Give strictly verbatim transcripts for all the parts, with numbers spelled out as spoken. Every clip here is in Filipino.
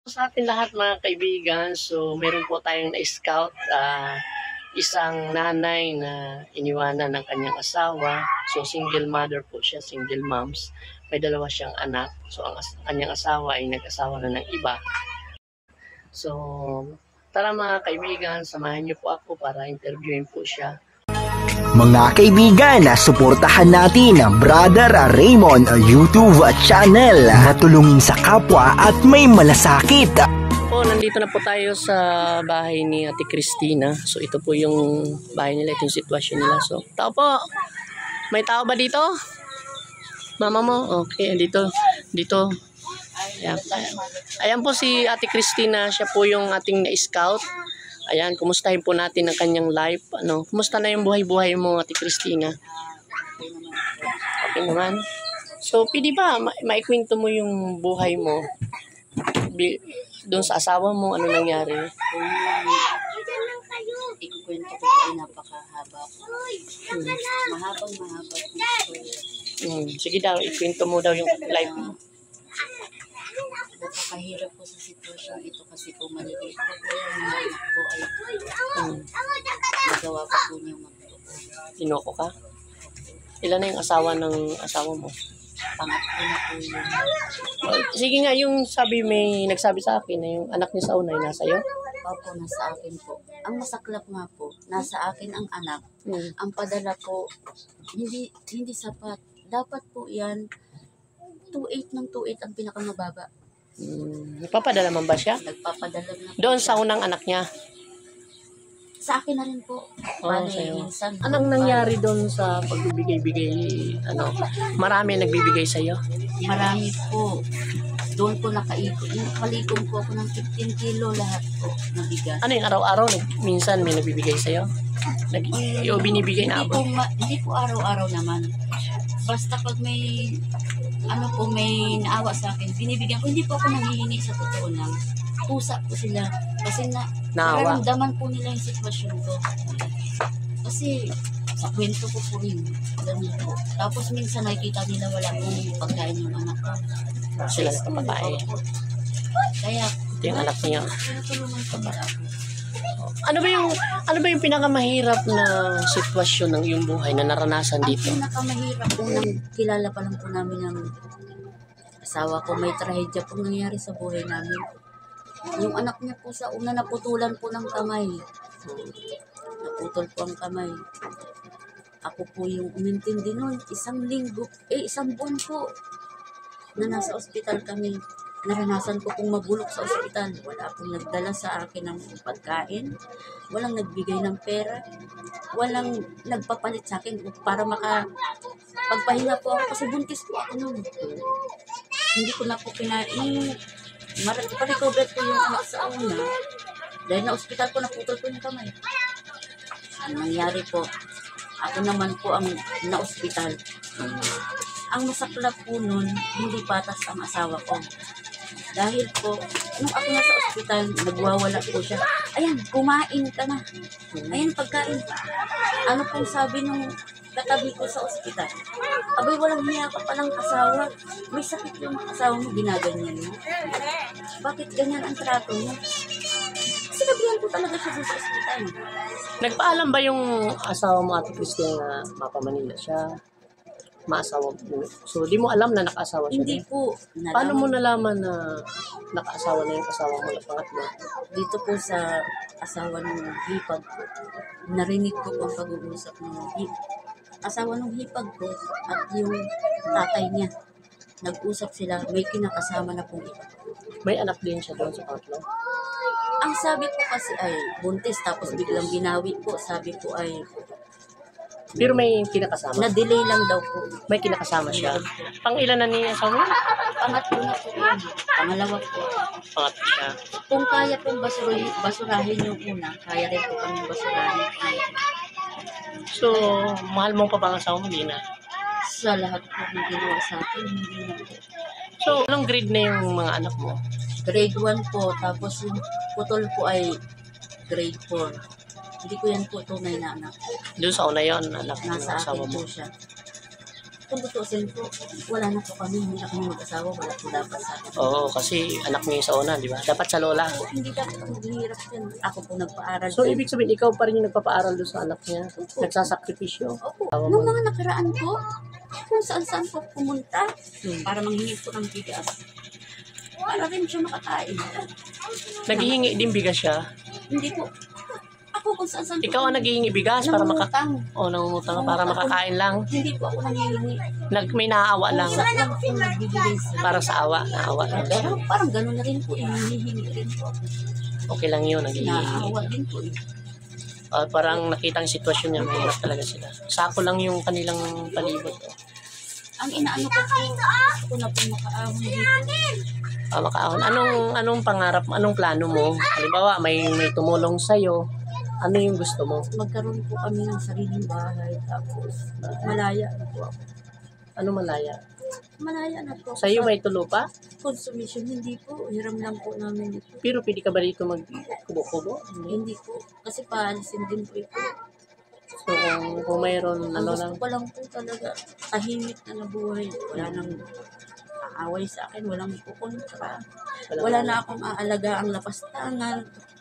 Sa atin lahat mga kaibigan, so meron po tayong na-scout, ah, isang nanay na iniwanan ng kanyang asawa. So single mother po siya, single moms. May dalawa siyang anak. So ang as- kanyang asawa ay nag-asawa na ng iba. So tara mga kaibigan, samahan niyo po ako para interviewin po siya. Mga kaibigan, suportahan natin ang Brother Raymond YouTube channel. Matulungin sa kapwa at may malasakit. Po, nandito na po tayo sa bahay ni Ate Christina. So ito po yung bahay nila, ito yung sitwasyon nila. So tao po, may tao ba dito? Mama mo? Okay, dito. Dito. Ayan, ayan po si Ate Christina, siya po yung ating na-scout. Ayan, kumustahin po natin ang kanyang life. Ano, kumusta na yung buhay-buhay mo, Ate Christina? Okay naman. So, pwede ba ma maikwento mo yung buhay mo? Bi doon sa asawa mo, ano nangyari? Ikukwento ko po ay napakahaba po. Hmm. Mahabang mahaba po. Hmm. Sige daw, ikwento mo daw yung life mo. Napakahirap po sa sitwasyon ito kasi po maliliit po po yung mga anak po ay Hmm. nagawa pa po niyang magtupo. Inoko ka? Ilan na yung asawa ng asawa mo? Pangatlo na po yung Oh, sige nga, yung sabi may nagsabi sa akin na yung anak niya sa una ay nasa iyo. opo nasa akin po. Ang masaklap nga po, nasa akin ang anak. Hmm. Ang padala po, hindi hindi sapat. Dapat po yan, two eight ng two eight ang pinakamababa. Hmm. Nagpapadala man ba siya? Nagpapadala na po Doon siya. sa unang anak niya. Sa akin na rin po. Oo, Bale, sa'yo. minsan. Anong nangyari doon sa pagbibigay-bigay? Ano, marami nagbibigay sa iyo? Marami po. Doon po nakaikot. Yung kalikom po ako ng fifteen kilo lahat po na bigas. Ano yung araw-araw? nag- Minsan may nagbibigay sa iyo? Nag o binibigay na Hindi po, abot? ma- hindi po araw-araw naman. Basta pag may, ano po, may naawa sa akin, binibigyan ko. Hindi po ako nanghihingi sa totoo lang. Pusa po sila. Kasi na, Naawa. nararamdaman po nila yung sitwasyon ko. Kasi sa kwento ko po yun. Ganun po. Tapos minsan nakikita nila wala pong pagkain yung anak ko. Sila na kapatay. Kaya, Ito yung anak niya. tinutulungan ko nila ako. Ano ba yung ano ba yung pinakamahirap na sitwasyon ng iyong buhay na naranasan Ang dito? pinakamahirap po nang kilala pa lang po namin ng asawa ko, may trahedya po nangyari sa buhay namin. Yung anak niya po sa una naputulan po ng kamay. Naputol po ang kamay. Ako po yung umintindi nun, isang linggo, eh isang buwan po na nasa ospital kami. Naranasan ko pong mabulok sa ospital. Wala pong nagdala sa akin ng pagkain. Walang nagbigay ng pera. Walang nagpapalit sa akin para maka pagpahinga po ako kasi buntis po ako noon. Hindi ko na po kinain. Pa-recover po yung anak sa una. Dahil na ospital po, naputol po yung kamay. Ang nangyari po, ako naman po ang na-ospital. Ang masaklap po nun, hindi patas ang asawa ko. Dahil po, nung ako nasa ospital, nagwawala po siya. Ayan, kumain ka na. Ayan, pagkain. Ano pong sabi nung katabi ko sa ospital? Abay, walang hiya ka palang asawa. May sakit yung asawa mo, ginaganyan mo. Bakit ganyan ang trato mo? Sinabihan ko talaga siya sa ospital. Nagpaalam ba yung asawa mo, Ate Christina, na mapa Manila siya? Maasawa mo? So, di mo alam na nakaasawa siya? Hindi din? po. Paano mo Nalaman nalaman na nakaasawa na yung asawa mo na pangatlo? dito po sa asawa ng hipag ko, narinig ko po ang pag-uusap ng hip. Asawa ng hipag ko at yung tatay niya. Nag-usap sila, may kinakasama na pong iba. May anak din siya doon sa pangatlo? Ang sabi po kasi ay buntis, tapos biglang binawi po. Sabi po ay Pero may kinakasama? na-delay lang daw po. May kinakasama siya? Pang ilan na niya asawa mo? Pangatlo na po yun. Pangalawa po. Pangatlo siya. Kung kaya pong basurahin, basurahin yung una, kaya rin po kami basurahin. So, mahal mo pa ba ang asawa mo? Hindi na. Sa lahat po ng ginawa sa akin, hindi na po. So, anong grade na yung mga anak mo? Grade one po, tapos yung putol po ay grade four. Hindi ko yan po tunay na anak. Doon sa una yun, anak ng Nasa asawa akin mo. po siya. kung tutusin po, wala na po kami, hindi na kami mag-asawa, wala po dapat sa akin. Oo, kasi anak niyo yung sa una, di ba? Dapat sa lola. Hindi dapat ako maghihirap yan. Ako po nagpa-aral. So, dyan. ibig sabihin, ikaw pa rin yung nagpapaaral doon sa anak niya. Nagsasakripisyo. Opo. Tama Nung mo. mga nakaraan po, kung saan-saan po pumunta, Hmm. para manghingi po ng bigas. Para rin siya makakain. Naghihingi din bigas siya. Hindi po. Ako kung saan-saan po. Ikaw ang naghihingi bigas para maka... Nangungutang. O, nangungutang ka para makakain lang. Hindi po ako nangihingi. Nag, may naaawa lang. Sa lang po nagbibigay sa. Para sa awa. Naawa lang siya. Pero parang gano'n na rin po, hinihingi rin po. Okay lang yun. Naghihingi. Naawa din po. eh. Ah, parang nakita ang sitwasyon niya. Mahirap talaga sila. Sako lang yung kanilang palibot. Oh. Ang inaano ko po, gusto ko na po makaahon dito. Ah, makaahon. Anong, anong pangarap mo? Anong plano mo? Halimbawa, may, may tumulong sa'yo. Ano yung gusto mo? Magkaroon po kami ng sariling bahay, tapos malaya na po ako. Ano malaya? Malaya na po. Sa'yo Sa may tulupa? consumption, hindi po. Hiram lang po namin ito. Pero pwede ka ba dito magkubo-kubo? Hindi. Hindi po. Kasi paalisin din po ito. So, kung, kung mayroon, Ang ano gusto lang, ko lang po talaga, tahimik na nabuhay. Wala nang aaway sa akin, walang pukontra. wala, Wala na akong aalaga ang lapastangan.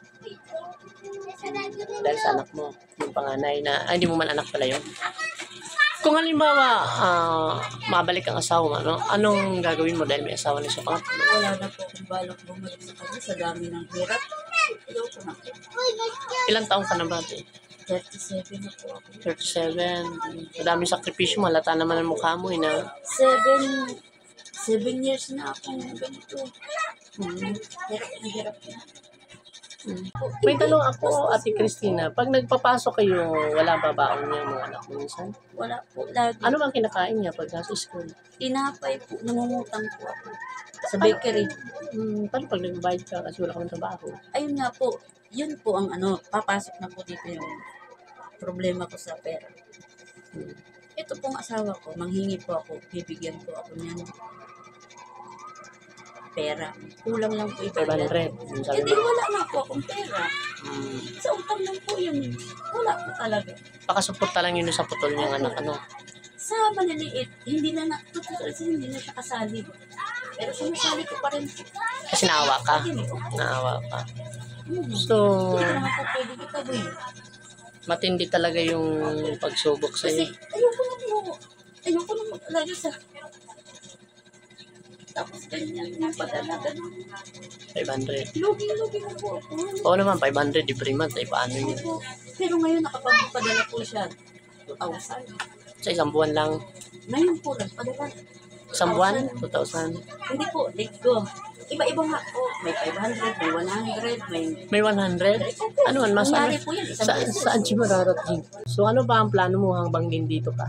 dahil sa anak mo, yung panganay na, ay, hindi mo man anak pala yun. Kung halimbawa, ah, mabalik ang asawa mo, ano, anong gagawin mo dahil may asawa na siya pangatlo? Wala na po akong balak bumalik sa kanya sa dami ng hirap. Ayoko na po. Ilang taong ka na ba? Te? thirty-seven na po ako. thirty-seven. Madaming sakripisyo, malata naman ang mukha mo, eh, na Seven, seven years na akong ganito. hmm. Hirap na hirap na. Hmm. May tanong ako, Ate Christina, pag nagpapasok kayo, wala ba baon niya mga anak mo minsan? Wala po. Lagi. Ano bang kinakain niya pag nasa school? Tinapay po. Nangungutang po ako. Sa bakery. Hmm, paano pag nag-bayad ka kasi wala kang trabaho? Ayun nga po. Yun po ang ano. Papasok na po dito yung problema ko sa pera. Hmm. Ito pong asawa ko. Manghingi po ako. Bibigyan po ako niyan. Pera. Kulang lang po five ibayad. hundred. Yung sabi Hindi, mo. wala nga po akong pera. Hmm. Sa utang lang po yun. eh. Wala po talaga. Pakasuporta lang yun sa putol niyang anak, ano? Sa maliliit, hindi na na, totoo kasi hindi na siya kasali. Pero sumasali ko pa rin. Kasi naawa ka. Ayun eh. Naawa ka. Hmm. So, Hindi ko naman po pwede kita boy. matindi talaga yung pagsubok sa Kasi iyo. ayoko na po. Ayoko na mag-alaga sa... Tapos ganyan, yung padala, ganun. five hundred. Lugi-lugi na po ako. Oo naman, five hundred every month. Ay, paano yun? Opo. Pero ngayon nakapagpadala po siya. two thousand. Sa isang buwan lang. Ngayon po, nagpadala. Isang buwan? two thousand. Hindi po, let's go. Iba-iba nga po. May five hundred, may one hundred, may... May one hundred? Ano man, mas ano? Nangyari po yan, isang Sa, beses. saan siya mararating? So, ano ba ang plano mo hanggang dito ka?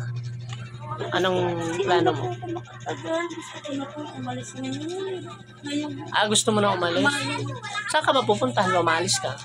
Anong plano mo? Hindi na po ako makatagal. Gusto ko na po umalis ngayon. Ngayon, Ah, gusto mo na umalis? ngayon, Saan ka ba pupunta? Umalis ka?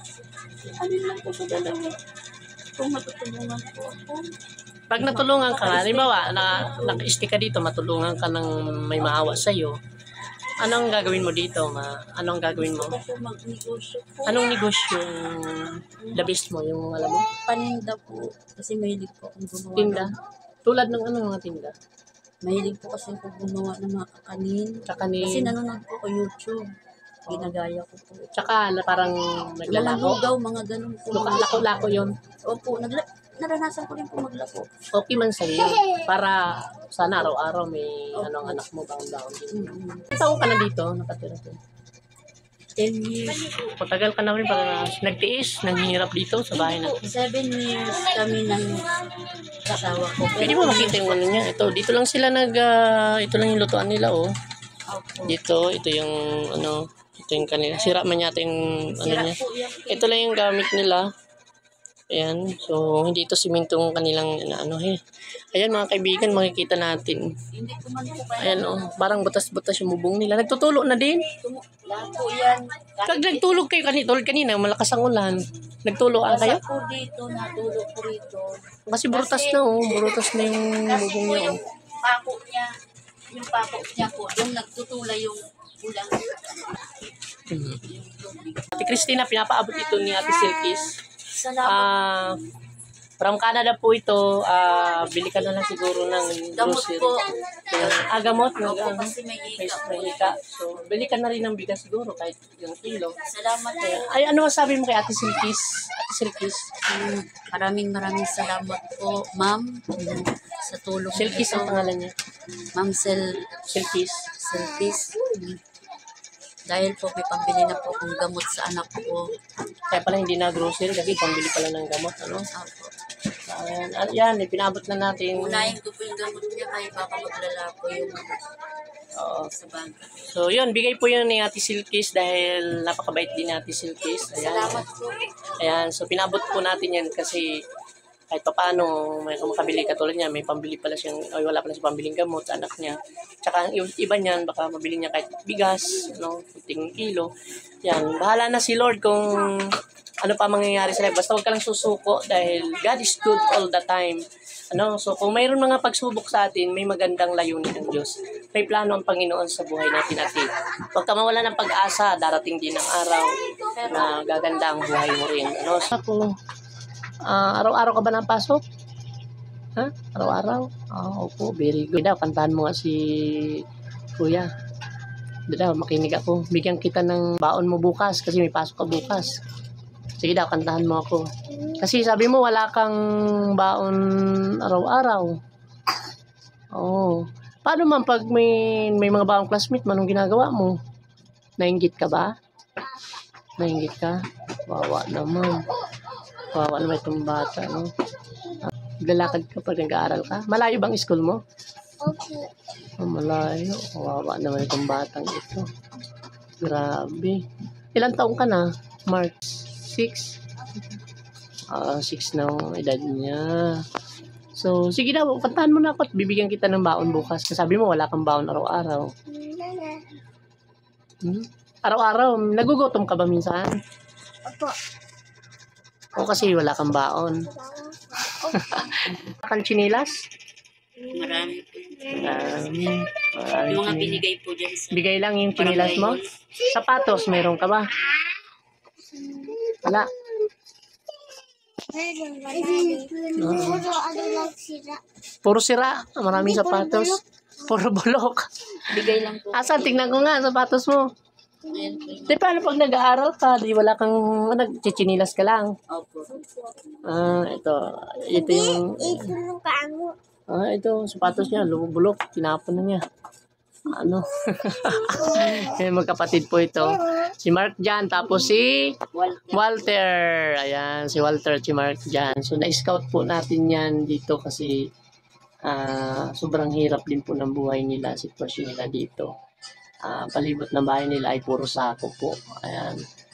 ano lang po sa dalawa. Kung matutulungan po ako. Pag natulungan ka, halimbawa, na, naka-stick ka dito, matulungan ka ng may maawa sa'yo, anong gagawin mo dito? Ma, anong gagawin mo? Gusto ko po mag-negosyo po. Anong negosyo yung the best mo? Yung alam mo? Paninda po. Kasi mahilig po akong gumawa. Tinda? ng- Tulad ng ano mga tinda? Mahilig po kasi ako gumawa ng mga kakanin. Kakanin? Kasi nanonood po ko YouTube. Ginagaya ko po. Tsaka na parang Mga naglalako? lugaw, mga ganun po. Luka- Lako-lako yun. Opo, nagla naranasan ko rin po maglako. Okay man sa'yo yun. Para sana araw-araw may anong anak mo baon-baon din. Mm-hmm. Ilang taon ka na dito? Nakatira dito? Ten years. Matagal ka na rin para nagtiis, nanghihirap dito sa bahay Po, natin. seven years kami ng kasawa ko. Pwede mo makita yung ano niya. Ito, dito lang sila nag, ah, ito lang yung lutuan nila, oh. Opo. Dito, ito yung, ano, ito yung kanila. Sira man yata yung, ano Sira niya. po yan. Ito lang yung gamit nila. Ayan. So, hindi ito simintong kanilang, ano, eh. Ayan, mga kaibigan, makikita natin. Hindi ko man po kaya. Ayan, oh. Parang butas-butas yung bubong nila. Nagtutulo na din. Tumu- Lahat po yan. Pag nagtulog kayo kanina, tulad kanina, malakas ang ulan. Nagtuloan kayo? Basa po dito, natulog po rito. Kasi burutas na, oh. Burutas na yung Kasi bubong po niya, yung oh. pako niya, yung pako niya po, yung nagtutulay yung ulang. Mhm. Ate Christina, pinapaabot ito ni Ate Silkis. Salamat. Ah, From Canada po ito, ah bili ka na lang siguro ng Gamot grocery. po. Yung, ah, gamot. Nag, Opo, ano, kasi may may, hika po. may hika. So, bili ka na rin ng bigas siguro kahit yung kilo. Salamat po. Ay, ano masabi mo kay Ate Silkis? Ate Silkis? Mm, Maraming maraming salamat po, ma'am, mm, sa tulong Silkis ang nito. pangalan niya. Ma'am Sel Silkis. Selfies. Mm. Dahil po may pambili na po akong gamot sa anak ko. Kaya pala hindi na grocery kasi pambili pala ng gamot. Ano? Apo. Ayan, at yan, pinabot na natin. Unahin ko po yung gamot niya kahit baka maglala po yung Oo. sa bangka. So, yun, bigay po yun ni Ate Silkis dahil napakabait din ni Ate Silkis. Ayan. Salamat po. Ayan, so pinabot po natin yan kasi kahit pa paano, may makabili katulad niya, may pambili pala siyang, ay wala pala siyang pambiling gamot sa anak niya. Tsaka ang i- iba niyan, baka mabili niya kahit bigas, no, puting kilo. Yan, bahala na si Lord kung ano pa mangyayari sa life. Basta huwag ka lang susuko dahil God is good all the time. Ano, so kung mayroon mga pagsubok sa atin, may magandang layunin ng Diyos. May plano ang Panginoon sa buhay natin natin. Huwag ka mawala ng pag-asa, darating din ang araw na gaganda ang buhay mo rin. Ano, ako, ah, araw-araw ka ba ng pasok? Ha? Araw-araw? Ah, opo, very good. Daw, kantahan mo nga si Kuya. Daw, makinig ako. Bigyan kita ng baon mo bukas kasi may pasok ka bukas. Sige daw, kantahan mo ako. Kasi sabi mo wala kang baon araw-araw. Oo. Paano man pag may may mga baong classmate mo, anong ginagawa mo? Nainggit ka ba? Nainggit ka? Wawa naman. Wawa naman itong bata, no? Lalakad ka pag nag-aaral ka? Malayo bang school mo? Okay. Oh, malayo. Wawa naman itong batang ito. Grabe. Ilang taong ka na? March six? Ah, six na ang edad niya. So, sige daw, kantahan mo na ako at bibigyan kita ng baon bukas. Kasi sabi mo, wala kang baon araw-araw. Hmm? Araw-araw, nagugutom ka ba minsan? Opo. O kasi wala kang baon. Kang chinilas? Marami po. Marami. Marami Yung mga chinilas. binigay po dyan sa Bigay lang yung chinilas mo? Sapatos, meron ka ba? Wala. Puro ano lang sila. Puro sira. Maraming sapatos. Puro bulok. bigay lang po. Asan? Tingnan ko nga, sapatos mo. Ayan po yung- Di paano pag nag-aaral ka, di wala kang, nagchichinilas ka lang. Opo. Ah, ito. Ito yung, Ito yung kaano. ah, ito, sapatos niya, bulok, tinapon na niya. Ano? Yung magkapatid po ito. Si Mark Jan, tapos si Wal- Walter. Ayan, si Walter, si Mark Jan. So, na-scout po natin yan dito kasi ah, sobrang hirap din po ng buhay nila, sitwasyon nila dito. Ah, palibot ng bahay nila ay puro sako po. Ayan.